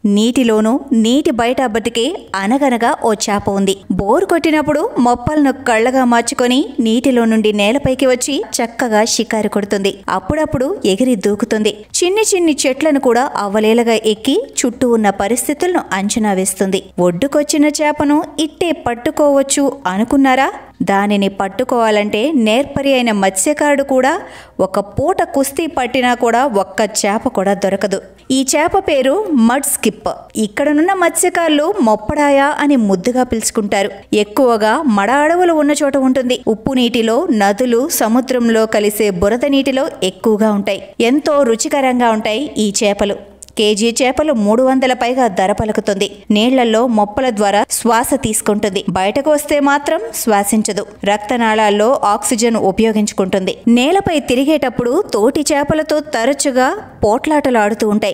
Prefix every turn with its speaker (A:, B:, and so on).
A: నీటిలోనూ నీటి బయట బతికే అనగనగా ఓ చేప ఉంది. బోరు కొట్టినప్పుడు మొప్పలను కళ్ళగా మార్చుకొని నీటిలో నుండి నేలపైకి వచ్చి చక్కగా షికారు కొడుతుంది. అప్పుడప్పుడు ఎగిరి దూకుతుంది. చిన్ని చిన్ని చెట్లను కూడా అవలేలగా ఎక్కి చుట్టూ ఉన్న పరిస్థితులను అంచనా వేస్తుంది. ఒడ్డుకొచ్చిన చేపను ఇట్టే పట్టుకోవచ్చు అనుకున్నారా? దానిని పట్టుకోవాలంటే నేర్పరి అయిన మత్స్యకారుడు కూడా ఒక పూట కుస్తీ పట్టినా కూడా ఒక్క చేప కూడా దొరకదు. ఈ చేప పేరు మడ్ స్కిప్. ఇక్కడనున్న మత్స్యకారులు మొప్పడాయ అని ముద్దుగా పిలుచుకుంటారు. ఎక్కువగా మడ అడవులు ఉన్న చోట ఉంటుంది. ఉప్పు నీటిలో, నదులు, సముద్రంలో కలిసే బురద నీటిలో ఎక్కువగా ఉంటాయి. ఎంతో రుచికరంగా ఉంటాయి ఈ చేపలు. కేజీ చేపలు 300 పైగా ధర పలుకుతుంది. నీళ్లలో మొప్పల ద్వారా శ్వాస తీసుకుంటుంది. బయటకు వస్తే మాత్రం శ్వాసించదు. రక్తనాళాల్లో ఆక్సిజన్ ఉపయోగించుకుంటుంది. నేలపై తిరిగేటప్పుడు తోటి చేపలతో తరచుగా పోట్లాటలు ఆడుతూ ఉంటాయి.